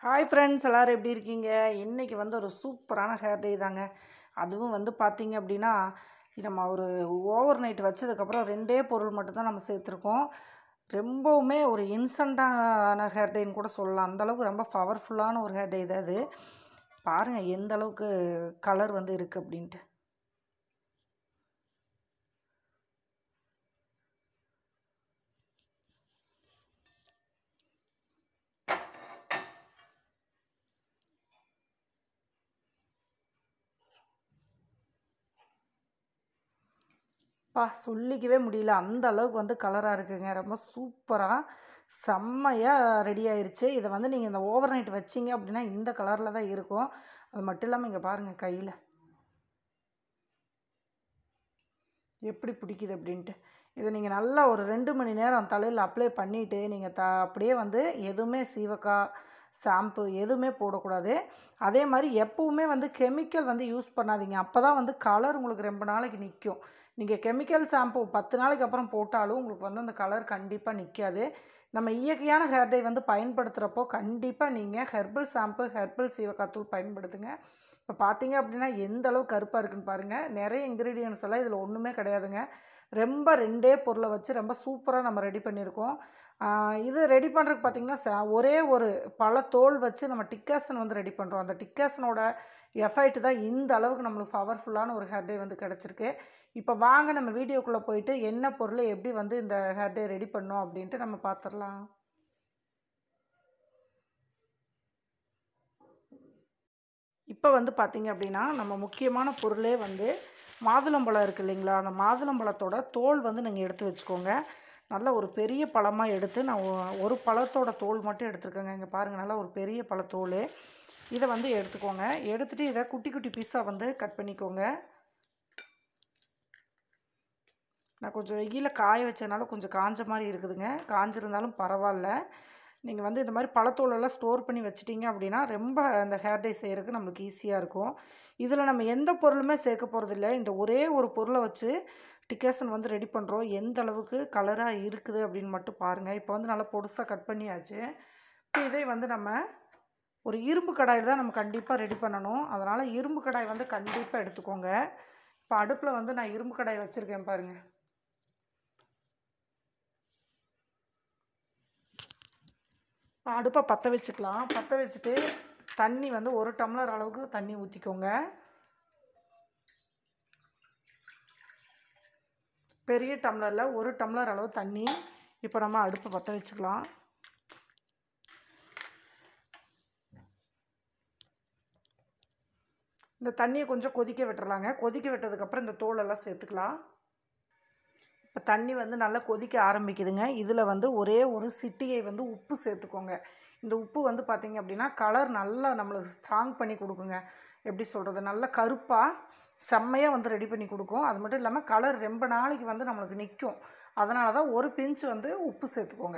Hi friends, எல்லோரும் எப்படி இருக்கீங்க? இன்றைக்கி வந்து ஒரு சூப்பரான ஹேர் டே தாங்க. அதுவும் வந்து பார்த்திங்க அப்படின்னா, நம்ம ஒரு ஓவர் நைட் வச்சதுக்கப்புறம் 2 பொருள் மட்டும்தான் நம்ம சேர்த்துருக்கோம். ரொம்பவுமே ஒரு இன்ஸ்டண்ட்டான ஹேர் டேன்னு கூட சொல்லலாம். அந்தளவுக்கு ரொம்ப பவர்ஃபுல்லான ஒரு ஹேர் டே தான் அது. பாருங்கள் எந்த அளவுக்கு கலர் வந்து இருக்குது அப்படின்ட்டு. சொல்லிக்கவே முடியல. அந்த அளவுக்கு வந்து கலராக இருக்குங்க. ரொம்ப சூப்பராக செம்மையாக ரெடி ஆயிருச்சு. இதை வந்து நீங்கள் இந்த ஓவர் நைட் வச்சிங்க அப்படின்னா இந்த கலரில் தான் இருக்கும். அது மட்டும் இல்லாமல் இங்கே பாருங்கள் கையில் எப்படி பிடிக்குது அப்படின்ட்டு. இதை நீங்கள் நல்லா ஒரு 2 மணி நேரம் தலையில் அப்ளை பண்ணிவிட்டு நீங்கள் அப்படியே வந்து எதுவுமே சீவக்காய் ஷாம்பு எதுவுமே போடக்கூடாது. அதே மாதிரி எப்போவுமே வந்து கெமிக்கல் வந்து யூஸ் பண்ணாதீங்க. அப்போ தான் வந்து கலர் உங்களுக்கு ரொம்ப நாளைக்கு நிற்கும். நீங்கள் கெமிக்கல் ஷாம்பு 10 நாளைக்கு அப்புறம் போட்டாலும் உங்களுக்கு வந்து அந்த கலர் கண்டிப்பாக நிற்காது. நம்ம இயற்கையான ஹேர் டை வந்து பயன்படுத்துகிறப்போ கண்டிப்பாக நீங்கள் ஹெர்பல் ஷாம்பு ஹெர்பல் சீவக்காய் தூள் பயன்படுத்துங்க. இப்போ பார்த்தீங்க அப்படின்னா எந்த அளவு கருப்பாக இருக்குன்னு பாருங்கள். நிறைய இன்க்ரீடியன்ஸ் எல்லாம் இதில் ஒன்றுமே கிடையாதுங்க. ரொம்ப 2 பொருளை வச்சு ரொம்ப சூப்பராக நம்ம ரெடி பண்ணியிருக்கோம். இது ரெடி பண்ணுறதுக்கு பார்த்திங்கன்னா ஒரே ஒரு பழத்தோல் வச்சு நம்ம டிக்காசன் வந்து ரெடி பண்ணுறோம். அந்த டிக்காசனோட எஃபெக்ட் தான் இந்த அளவுக்கு நம்மளுக்கு பவர்ஃபுல்லான ஒரு ஹேர் டே வந்து கிடச்சிருக்கு. இப்போ வாங்க நம்ம வீடியோக்குள்ளே போயிட்டு என்ன பொருள் எப்படி வந்து இந்த ஹேர் டே ரெடி பண்ணோம் அப்படின்ட்டு நம்ம பார்த்துடலாம். இப்போ வந்து பார்த்திங்க அப்படின்னா நம்ம முக்கியமான பொருளே வந்து மாதுளம்பழம் இருக்குது இல்லைங்களா? அந்த மாதுளம்பழத்தோட தோல் வந்து நீங்கள் எடுத்து வச்சுக்கோங்க. நல்ல ஒரு பெரிய பழமாக எடுத்து நான் ஒரு பழத்தோட தோல் மட்டும் எடுத்துருக்கேங்க. இங்கே பாருங்கள் நல்லா ஒரு பெரிய பழத்தோல். இதை வந்து எடுத்துக்கோங்க. எடுத்துகிட்டு இதை குட்டி குட்டி பீஸாக வந்து கட் பண்ணிக்கோங்க. நான் கொஞ்சம் வெயிலில் காய வச்சதுனால கொஞ்சம் காஞ்ச மாதிரி இருக்குதுங்க. காஞ்சிருந்தாலும் பரவாயில்ல. நீங்கள் வந்து இந்த மாதிரி பழத்தோலெல்லாம் ஸ்டோர் பண்ணி வச்சிட்டிங்க அப்படின்னா ரொம்ப அந்த ஹேர் டை செய்கிறதுக்கு நம்மளுக்கு ஈஸியாக இருக்கும். இதில் நம்ம எந்த பொருளுமே சேர்க்க போகிறதில்ல. இந்த ஒரே ஒரு பொருளை வச்சு டிக்காசன் வந்து ரெடி பண்ணுறோம். எந்த அளவுக்கு கலராக இருக்குது அப்படின்னு மட்டும் பாருங்கள். இப்போ வந்து நல்லா பொடுசாக கட் பண்ணியாச்சு. இப்போ இதை வந்து நம்ம ஒரு இரும்பு கடாயில் தான் நம்ம கண்டிப்பாக ரெடி பண்ணணும். அதனால் இரும்பு கடாய் வந்து கண்டிப்பாக எடுத்துக்கோங்க. இப்போ அடுப்பில் வந்து நான் இரும்பு கடாய் வச்சுருக்கேன் பாருங்கள். அடுப்பை பற்ற வச்சுக்கலாம். பற்ற வச்சுட்டு தண்ணி வந்து 1 டம்ளர் அளவுக்கு தண்ணி ஊற்றிக்கோங்க. பெரிய டம்ளரில் 1 டம்ளர் அளவு தண்ணி. இப்போ நம்ம அடுப்பை பற்ற வச்சுக்கலாம். இந்த தண்ணியை கொஞ்சம் கொதிக்க விட்டுறலாங்க. கொதிக்க விட்டதுக்கப்புறம் இந்த தோலெல்லாம் சேர்த்துக்கலாம். இப்போ தண்ணி வந்து நல்லா கொதிக்க ஆரம்பிக்குதுங்க. இதில் வந்து ஒரே ஒரு சிட்டிகை வந்து உப்பு சேர்த்துக்கோங்க. இந்த உப்பு வந்து பார்த்திங்க அப்படின்னா கலர் நல்லா நம்மளுக்கு ஸ்ட்ராங் பண்ணி கொடுக்குங்க. எப்படி சொல்கிறது, நல்லா கருப்பாக செம்மையாக வந்து ரெடி பண்ணி கொடுக்கும். அது மட்டும் இல்லாமல் கலர் ரொம்ப நாளைக்கு வந்து நம்மளுக்கு நிற்கும். அதனால தான் ஒரு பிஞ்ச் வந்து உப்பு சேர்த்துக்கோங்க.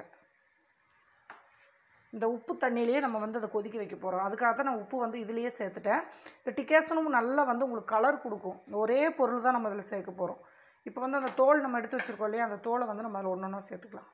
இந்த உப்பு தண்ணியிலேயே நம்ம வந்து அதை கொதிக்க வைக்க போகிறோம். அதுக்காக தான் நான் உப்பு வந்து இதிலேயே சேர்த்துட்டேன். இந்த டிக்காசனும் நல்லா வந்து உங்களுக்கு கலர் கொடுக்கும். ஒரே பொருள் தான் நம்ம இதில் சேர்க்க போகிறோம். இப்போ வந்து அந்த தோல் நம்ம எடுத்து வச்சுருக்கோம் இல்லையா, அந்த தோலை வந்து நம்ம அதில் ஒன்றா சேர்த்துக்கலாம்.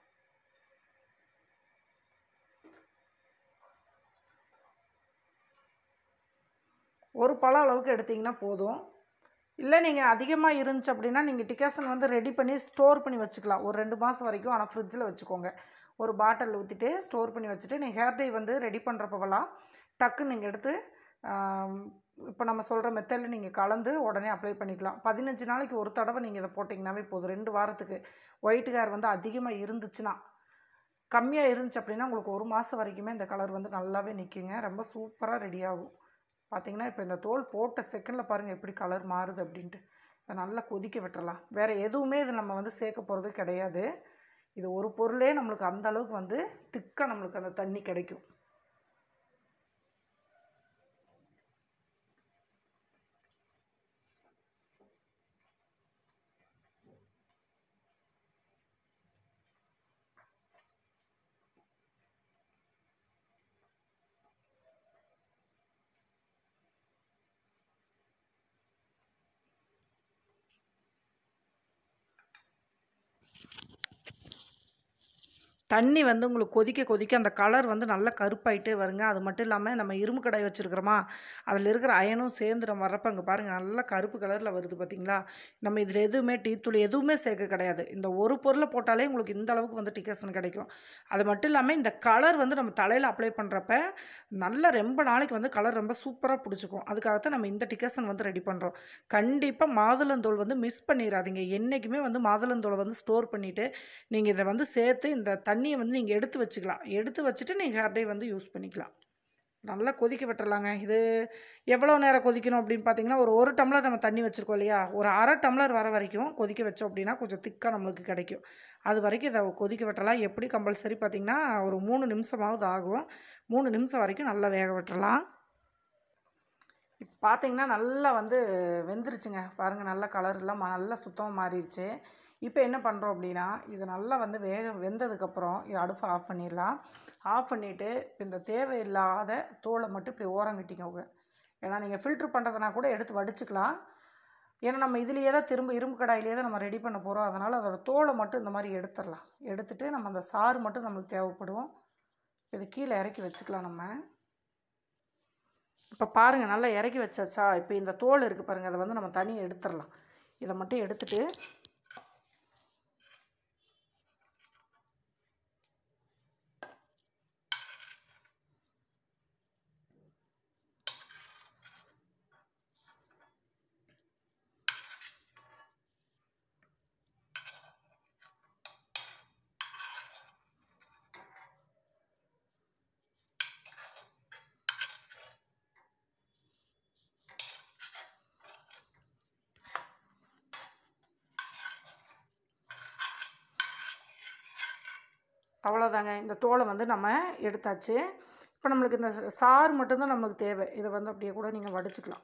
ஒரு பழம் அளவுக்கு எடுத்திங்கன்னா போதும். இல்லை நீங்கள் அதிகமாக இருந்துச்சு அப்படின்னா நீங்கள் டிக்காசன் வந்து ரெடி பண்ணி ஸ்டோர் பண்ணி வச்சுக்கலாம் ஒரு 2 மாதம் வரைக்கும். ஆனால் ஃப்ரிட்ஜில் வச்சுக்கோங்க. ஒரு பாட்டில் ஊற்றிட்டு ஸ்டோர் பண்ணி வச்சுட்டு நீங்கள் ஹேர் டை வந்து ரெடி பண்ணுறப்பவெல்லாம் டக்குன்னு நீங்கள் எடுத்து இப்போ நம்ம சொல்கிற மெத்தடில் நீங்கள் கலந்து உடனே அப்ளை பண்ணிக்கலாம். 15 நாளைக்கு ஒரு தடவை நீங்கள் இதை போட்டிங்கனாவே போதும். 2 வாரத்துக்கு. ஒயிட் ஹேர் வந்து அதிகமாக இருந்துச்சுன்னா, கம்மியாக இருந்துச்சு அப்படின்னா உங்களுக்கு 1 மாதம் வரைக்குமே இந்த கலர் வந்து நல்லாவே நிற்குங்க. ரொம்ப சூப்பராக ரெடி ஆகும். பார்த்திங்கன்னா இப்போ இந்த தோல் போட்ட செகண்டில் பாருங்கள் எப்படி கலர் மாறுது அப்படின்ட்டு. இதை நல்லா கொதிக்க விட்டுறலாம். வேறு எதுவுமே இது நம்ம வந்து சேர்க்க போகிறது கிடையாது. இது ஒரு பொருளே நம்மளுக்கு அந்த அளவுக்கு வந்து திக்காக நம்மளுக்கு அந்த தண்ணி கிடைக்கும். தண்ணி வந்து உங்களுக்கு கொதிக்க கொதிக்க அந்த கலர் வந்து நல்லா கருப்பாயிட்டே வருங்க. அது மட்டும் இல்லாம நம்ம இரும்பு கடாய் வச்சிருக்கிறோமா, அதில இருக்கிற அயனும் சேர்ந்து நம்ம வர்றப்ப அங்க பாருங்க நல்லா கருப்பு கலர்ல வருது பார்த்தீங்களா? நம்ம இதில எதுவுமே டீ தூள் எதுவுமே சேர்க்க கிடையாது. இந்த ஒரு பொருள போட்டாலே உங்களுக்கு இந்த அளவுக்கு வந்து டிகாஷன் கிடைக்கும். அது மட்டும் இல்லாம இந்த கலர் வந்து நம்ம தலையில அப்ளை பண்றப்ப, நல்லா ரொம்ப நாளைக்கு வந்து கலர் ரொம்ப சூப்பரா புடிச்சுக்கும். அதுக்காகத்தான் நம்ம இந்த டிகாஷன் வந்து ரெடி பண்றோம். கண்டிப்பா மாதுளந்தோல் வந்து மிஸ் பண்ணிறாதீங்க. என்னைக்குமே வந்து மாதுளந்தோல வந்து ஸ்டோர் பண்ணிட்டு, நீங்க இத வந்து சேர்த்து இந்த தண்ணிய வந்து நீங்க எடுத்து வச்சுக்கலாம். எடுத்து வச்சுட்டு நீங்க ஹேர் டை வந்து யூஸ் பண்ணிக்கலாம். நல்லா கொதிக்க விட்டுறலாங்க. இது எவ்வளோ நேரம் கொதிக்கணும் அப்படின்னு பார்த்தீங்கன்னா, ஒரு 1 டம்ளர் நம்ம தண்ணி வச்சுருக்கோம் இல்லையா? ஒரு 1/2 டம்ளர் வர வரைக்கும் கொதிக்க வச்சோம் அப்படின்னா, கொஞ்சம் திக்கா நம்மளுக்கு கிடைக்கும். அது வரைக்கும் இத கொதிக்க விட்டுறலாம். எப்படி கம்பல்சரி பார்த்தீங்கன்னா, ஒரு 3 நிமிஷமாவது ஆகும். 3 நிமிஷம் வரைக்கும் நல்லா வேக விட்டுறலாம். இப்ப பார்த்தீங்கன்னா, நல்லா வந்து வெந்துருச்சுங்க. பாருங்க நல்லா கலர்லாம் நல்லா சுத்தமா மாறிருச்சு. இப்ப என்ன பண்றோம் அப்டின்னா, இது நல்லா வந்து வெந்ததுக்கப்புறம் அடுப்ப ஆஃப் பண்ணிரலாம். ஆஃப் பண்ணிட்டு, இந்த தேவையில்லாத தோல மட்டும் இப்டி ஓரங்கட்டிக்கோங்க. ஏன்னா, நீங்க ஃபில்டர் பண்ணுறதுனா கூட எடுத்து வடிச்சுக்கலாம். ஏன்னா, நம்ம இதிலேயே தான் திரும்ப இரும்பு கடாயிலேயே தான் நம்ம ரெடி பண்ண போறோம். அதனால அதோட தோல மட்டும் இந்த மாரி எடுத்துறலாம். எடுத்துட்டு நம்ம அந்த சாறு மட்டும் நம்மளுக்கு தேவைப்படும். இத கீழ இறக்கி வச்சுக்கலாம் நம்ம. இப்ப பாருங்க நல்லா இறக்கி வச்சாச்சா, இப்ப இந்த தோல் இருக்கு பாருங்க, அத வந்து நம்ம தனியா எடுத்துறலாம். இத மட்டும் எடுத்துட்டு அவ்வளோதாங்க. இந்த தோல வந்து நம்ம எடுத்தாச்சு. இப்ப நம்மளுக்கு இந்த சாறு மட்டும் தான் நமக்கு தேவை. இத வந்து அப்படியே கூட நீங்க வடிச்சுக்கலாம்.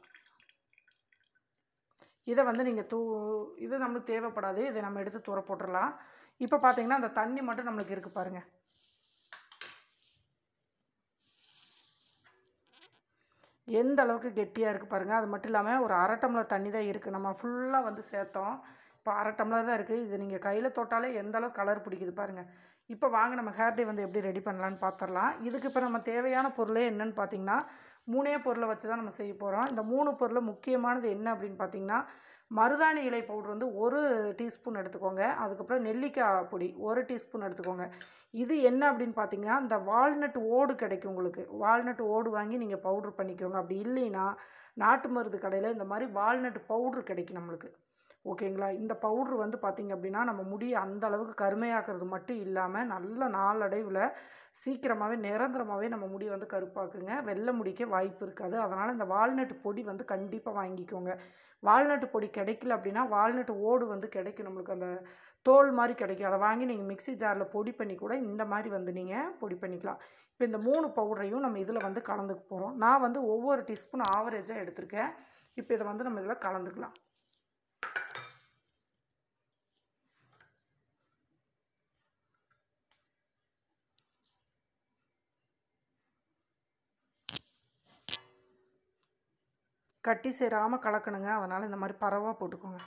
இத வந்து நீங்க இது நம்மளுக்கு தேவைப்படாது. இத நம்ம எடுத்து தூர போட்டுறலாம். இப்ப பார்த்தீங்கன்னா, அந்த தண்ணி மட்டும் நம்மளுக்கு இருக்கு பாருங்க. எந்த அளவுக்கு கெட்டியா இருக்கு பாருங்க. அது மட்டும் இல்லாம ஒரு 1/2 டம்ளர் தண்ணி தான் இருக்கு. நம்ம ஃபுல்லா வந்து சேர்த்தோம். இப்ப 1/2 டம்ளர் தான் இருக்கு. இது நீங்க கையில தொட்டாலே எந்த அளவுக்கு கலர் பிடிக்குது பாருங்க. இப்ப வாங்க நம்ம ஹேர் டை வந்து எப்படி ரெடி பண்ணலான்னு பார்த்துரலாம். இதுக்கு இப்ப நம்ம தேவையான பொருளே என்னன்னு பார்த்தீங்கன்னா, 3ஏ பொருள வச்சு தான் நம்ம செய்ய போறோம். இந்த 3 பொருள்ல முக்கியமானது என்ன அப்படின்னு பார்த்தீங்கன்னா, மருதாணி இலை பவுடர் வந்து 1 டீஸ்பூன் எடுத்துக்கோங்க. அதுக்கப்புறம் நெல்லிக்காய் பொடி 1 டீஸ்பூன் எடுத்துக்கோங்க. இது என்ன அப்படின்னு பார்த்தீங்கன்னா, இந்த வால்நட் ஓடு கிடைக்கும் உங்களுக்கு. வால்நட் ஓடு வாங்கி நீங்க பவுடர் பண்ணிக்கோங்க. அப்படி இல்லைன்னா, நாட்டு மருந்து கடையில இந்த மாரி வால்நட் பவுடர் கிடைக்கும் நம்மளுக்கு. ஓகேங்களா? இந்த பவுடர் வந்து பார்த்தீங்க அப்படின்னா, நம்ம முடிய அந்த அளவுக்கு கருமையாக்குறது மட்டும் இல்லாம, நல்ல நாளடைவுல சீக்கிரமாவே நிரந்தரமாவே நம்ம முடிய வந்து கருப்பாக்குங்க. வெள்ள முடிக்க வாய்ப்பு இருக்காது. அதனால இந்த வால்நட் பொடி வந்து கண்டிப்பா வாங்கிக்கோங்க. வால்நட் பொடி கிடைக்கல அப்படின்னா, வால்நட் ஓடு வந்து கிடைக்கும் நம்மளுக்கு. அந்த தோல் மாரி கிடைக்கும். அத வாங்கி நீங்க மிக்ஸி ஜார்ல பொடி பண்ணி கூட இந்த மாரி வந்து நீங்க பொடி பண்ணிக்கலாம். இப்ப இந்த 3 பவுடரையும் நம்ம இதில வந்து கலந்துக்க போறோம். நான் வந்து ஒவ்வொரு டீஸ்பூன் ஆவரேஜா எடுத்திருக்கேன். இப்ப இத வந்து நம்ம இதில கலந்துக்கலாம். கட்டி சேராம கலக்கணுங்க. அதனால இந்த மாரி பரவா போட்டுக்கோங்க.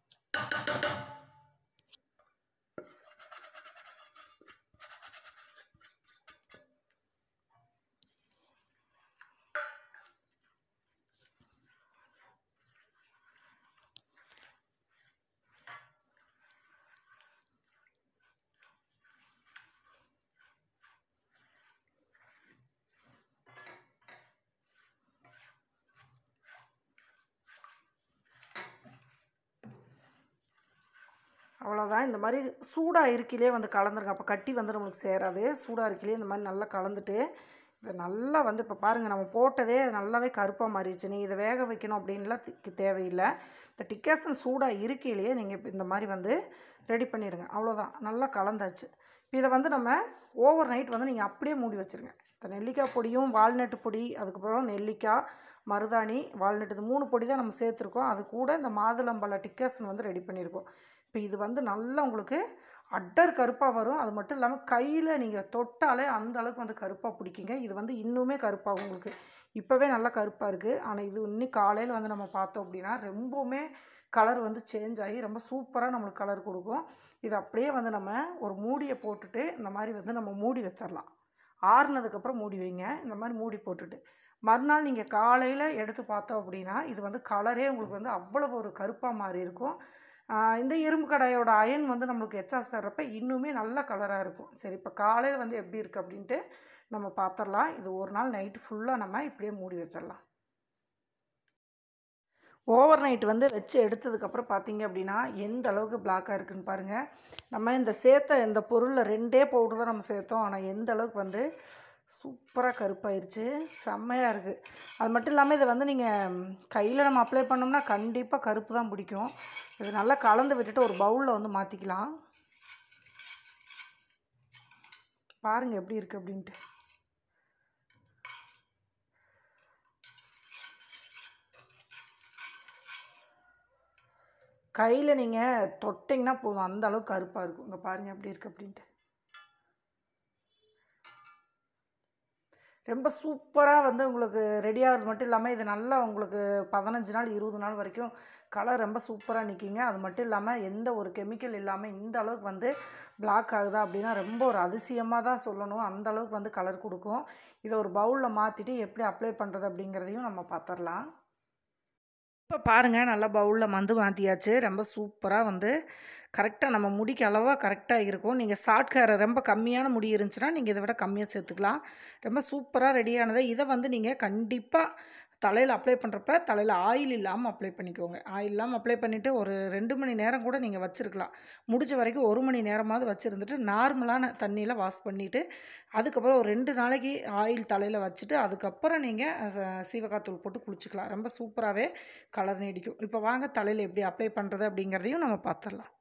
அவ்வளோதான். இந்த மாரி சூடா இருக்கையிலே வந்து கலந்துருங்க. அப்போ கட்டி வந்து நம்மளுக்கு சேராது. சூடா இருக்கையிலே இந்த மாரி நல்லா கலந்துட்டு, இத நல்லா வந்து இப்போ பாருங்க நம்ம போட்டதே நல்லாவே கருப்பா மாறிடுச்சு. நீங்க இத வேக வைக்கணும் அப்படின்லாம் தேவையில்ல. இந்த டிக்காசன் சூடா இருக்கையிலேயே நீங்க இந்த மாரி வந்து ரெடி பண்ணிருங்க. அவ்வளோதான். நல்லா கலந்தாச்சு. இப்போ இத வந்து நம்ம ஓவர் நைட் வந்து நீங்க அப்படியே மூடி வச்சுருங்க. இந்த நெல்லிக்காய் பொடியும், வால்நட் பொடி, அதுக்கப்புறம் நெல்லிக்காய், மருதாணி, வால்நட் இது 3 பொடி தான் நம்ம சேர்த்துருக்கோம். அது கூட இந்த மாதுளம்பழ டிக்காசன் வந்து ரெடி பண்ணியிருக்கோம். இப்போ இது வந்து நல்லா உங்களுக்கு அடர் கருப்பா வரும். அது மட்டும் இல்லாம கையில நீங்க தொட்டாலே அந்த அளவுக்கு வந்து கருப்பா பிடிக்குங்க. இது வந்து இன்னுமே கருப்பாகும் உங்களுக்கு. இப்பவே நல்லா கருப்பா இருக்கு. ஆனா இது இன்னும் காலையில வந்து நம்ம பார்த்தோம் அப்படின்னா, ரொம்பவுமே கலர் வந்து சேஞ்ச் ஆகி ரொம்ப சூப்பராக நம்மளுக்கு கலர் கொடுக்கும். இது அப்படியே வந்து நம்ம ஒரு மூடியை போட்டுட்டு இந்த மாதிரி வந்து நம்ம மூடி வச்சிடலாம். ஆறுனதுக்கப்புறம் மூடி வைங்க. இந்த மாதிரி மூடி போட்டுட்டு மறுநாள் நீங்கள் காலையில் எடுத்து பார்த்தோம் அப்படின்னா இது வந்து கலரே உங்களுக்கு வந்து அவ்வளோ ஒரு கருப்பாக மாறி இருக்கும். இந்த இரும்பு கடாயோட அயன் வந்து நம்மளுக்கு எச்சாஸ் தர்றப்ப இன்னுமே நல்ல கலராக இருக்கும். சரி, இப்போ காலையில் வந்து எப்படி இருக்குது அப்படின்ட்டு நம்ம பார்த்துடலாம். இது ஒரு நாள் நைட்டு ஃபுல்லாக நம்ம இப்படியே மூடி வச்சிடலாம். ஓவர் நைட் வந்து வச்சு எடுத்ததுக்கப்புறம் பார்த்தீங்க அப்படின்னா எந்த அளவுக்கு பிளாக்காக இருக்குதுன்னு பாருங்கள். நம்ம இந்த சேர்த்த இந்த பொருளில் 2 பவுடர் தான் நம்ம சேர்த்தோம். ஆனால் எந்த அளவுக்கு வந்து சூப்பராக கருப்பாயிருச்சு, செம்மையாக இருக்குது. அது மட்டும் இல்லாமல் இதை வந்து நீங்கள் கையில் நம்ம அப்ளை பண்ணோம்னா கண்டிப்பாக கருப்பு தான் பிடிக்கும். இது நல்லா கலந்து விட்டுட்டு ஒரு பவுலில் வந்து மாற்றிக்கலாம். பாருங்கள் எப்படி இருக்குது அப்படின்ட்டு. கையில் நீங்கள் தொட்டிங்கன்னா போதும், அந்த அளவுக்கு கருப்பாக இருக்கும். இங்கே பாருங்கள் எப்படி இருக்குது அப்படின்ட்டு. ரொம்ப சூப்பராக வந்து உங்களுக்கு ரெடி ஆகிறது மட்டும் இல்லாமல் இது நல்லா உங்களுக்கு 15 நாள் 20 நாள் வரைக்கும் கலர் ரொம்ப சூப்பராக நிற்கிங்க. அது மட்டும் இல்லாமல் எந்த ஒரு கெமிக்கல் இல்லாமல் இந்த அளவுக்கு வந்து பிளாக் ஆகுதா அப்படின்னா ரொம்ப ஒரு அதிசயமாக தான் சொல்லணும். அந்த அளவுக்கு வந்து கலர் கொடுக்கும். இதை ஒரு பவுலில் மாற்றிட்டு எப்படி அப்ளை பண்ணுறது அப்படிங்கிறதையும் நம்ம பார்த்துடலாம். இப்போ பாருங்கள், நல்லா பவுலில் வந்து மாற்றியாச்சு. ரொம்ப சூப்பராக வந்து கரெக்டாக நம்ம முடிக்கு அளவாக கரெக்டாக இருக்கும். நீங்கள் ஷார்ட் ஹேர் ரொம்ப கம்மியான முடி இருந்துச்சுன்னா நீங்கள் இதை விட கம்மியாக சேர்த்துக்கலாம். ரொம்ப சூப்பராக ரெடியானது. இதை வந்து நீங்கள் கண்டிப்பாக தலையில் அப்ளை பண்ணுறப்ப தலையில் ஆயில் இல்லாமல் அப்ளை பண்ணிக்கோங்க. ஆயில் இல்லாமல் அப்ளை பண்ணிவிட்டு ஒரு 2 மணி நேரம் கூட நீங்கள் வச்சுருக்கலாம். முடிஞ்ச வரைக்கும் 1 மணி நேரமாவது வச்சுருந்துட்டு நார்மலான தண்ணியில் வாஷ் பண்ணிவிட்டு அதுக்கப்புறம் ஒரு 2 நாளைக்கு ஆயில் தலையில் வச்சுட்டு அதுக்கப்புறம் நீங்கள் சீவக்காய் தூள் போட்டு குளிச்சுக்கலாம். ரொம்ப சூப்பராகவே கலர் நீடிக்கும். இப்போ வாங்க தலையில் எப்படி அப்ளை பண்ணுறது அப்படிங்கிறதையும் நம்ம பார்த்துடலாம்.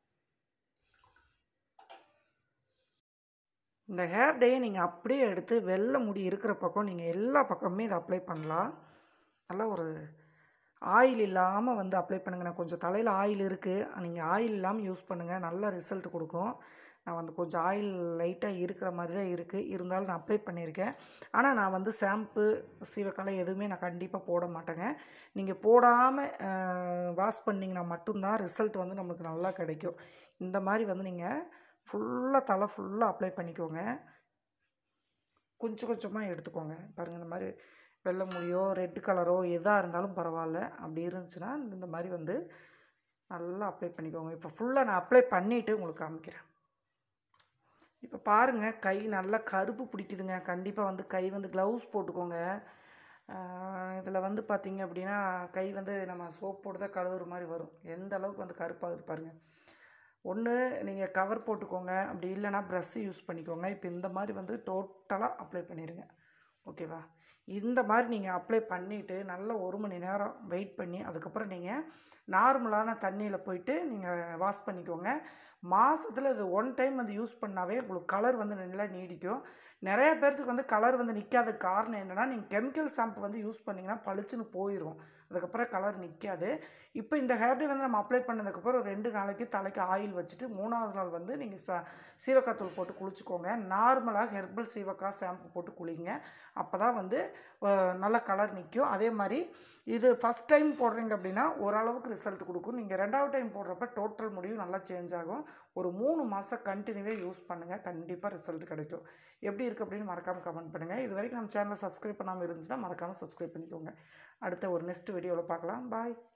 இந்த ஹேர் டேயை நீங்கள் அப்படியே எடுத்து வெள்ளை முடி இருக்கிற பக்கம் நீங்கள் எல்லா பக்கமுமே இதை அப்ளை பண்ணலாம். நல்லா ஒரு ஆயில் இல்லாமல் வந்து அப்ளை பண்ணுங்கள். நான் கொஞ்சம் தலையில் ஆயில் இருக்குது, நீங்கள் ஆயில் இல்லாமல் யூஸ் பண்ணுங்கள், நல்ல ரிசல்ட் கொடுக்கும். நான் வந்து கொஞ்சம் ஆயில் லைட்டாக இருக்கிற மாதிரி தான் இருக்குது, இருந்தாலும் நான் அப்ளை பண்ணியிருக்கேன். ஆனால் நான் வந்து ஷாம்பு சீவக்காய் எதுவுமே நான் கண்டிப்பாக போட மாட்டேங்க. நீங்கள் போடாமல் வாஷ் பண்ணிங்கன்னா மட்டும்தான் ரிசல்ட் வந்து நம்மளுக்கு நல்லா கிடைக்கும். இந்த மாதிரி வந்து நீங்கள் ஃபுல்லாக தலை ஃபுல்லாக அப்ளை பண்ணிக்கோங்க. கொஞ்சம் கொஞ்சமாக எடுத்துக்கோங்க. பாருங்கள், இந்த மாதிரி வெள்ளை முடியோ ரெட் கலரோ எதாக இருந்தாலும் பரவாயில்ல, அப்படி இருந்துச்சுன்னா இந்த மாதிரி வந்து நல்லா அப்ளை பண்ணிக்கோங்க. இப்போ ஃபுல்லாக நான் அப்ளை பண்ணிவிட்டு உங்களுக்கு காமிக்கிறேன். இப்போ பாருங்கள், கை நல்லா கருப்பு பிடிக்குதுங்க. கண்டிப்பாக வந்து கை வந்து க்ளவுஸ் போட்டுக்கோங்க. இதில் வந்து பார்த்திங்க அப்படின்னா கை வந்து நம்ம சோப் போட்டு தான் கழுவுற மாதிரி வரும். எந்த அளவுக்கு வந்து கருப்பாகுது பாருங்கள். ஒன்று நீங்கள் கவர் போட்டுக்கோங்க, அப்படி இல்லைனா ப்ரஷ்ஷு யூஸ் பண்ணிக்கோங்க. இப்போ இந்த மாதிரி வந்து டோட்டலாக அப்ளை பண்ணிடுங்க. ஓகேவா? இந்த மாதிரி நீங்கள் அப்ளை பண்ணிவிட்டு நல்லா 1 மணி நேரம் வெயிட் பண்ணி அதுக்கப்புறம் நீங்கள் நார்மலான தண்ணியில் போயிட்டு நீங்கள் வாஷ் பண்ணிக்கோங்க. மாதத்தில் இது 1 டைம் வந்து யூஸ் பண்ணாவே உங்களுக்கு கலர் வந்து நல்லா நீடிக்கும். நிறைய பேர்த்துக்கு வந்து கலர் வந்து நிற்காததுக்கு காரணம் என்னென்னா, நீங்கள் கெமிக்கல் ஷாம்பு வந்து யூஸ் பண்ணிங்கன்னா பளிச்சுன்னு போயிடும், அதுக்கப்புறம் கலர் நிற்காது. இப்போ இந்த ஹேர் டே வந்து நம்ம அப்ளை பண்ணதுக்கப்புறம் 2 நாளைக்கு தலைக்கு ஆயில் வச்சுட்டு 3ஆவது நாள் வந்து நீங்கள் சீவக்காய் தூள் போட்டு குளிச்சுக்கோங்க. நார்மலாக ஹெர்பல் சீவக்காய் ஷாம்பு போட்டு குளிங்க. அப்போ தான் வந்து நல்ல கலர் நிற்கும். அதே மாதிரி இது ஃபஸ்ட் டைம் போடுறீங்க அப்படின்னா ஓரளவுக்கு ரிசல்ட் கொடுக்கும். நீங்கள் 2வது டைம் போடுறப்ப டோட்டல் முடியும் நல்லா சேஞ்ச் ஆகும். ஒரு 3 மாதம் கண்டினியூவே யூஸ் பண்ணுங்கள், கண்டிப்பாக ரிசல்ட் கிடைக்கும். எப்படி இருக்குது அப்படின்னு மறக்காமல் கமெண்ட் பண்ணுங்கள். இது வரைக்கும் நம்ம சேனலை சப்ஸ்கிரைப் பண்ணாமல் இருந்துச்சுன்னா மறக்காமல் சப்ஸ்கிரைப் பண்ணிக்கோங்க. அடுத்த ஒரு நெக்ஸ்ட் வீடியோவில் பார்க்கலாம். பாய்.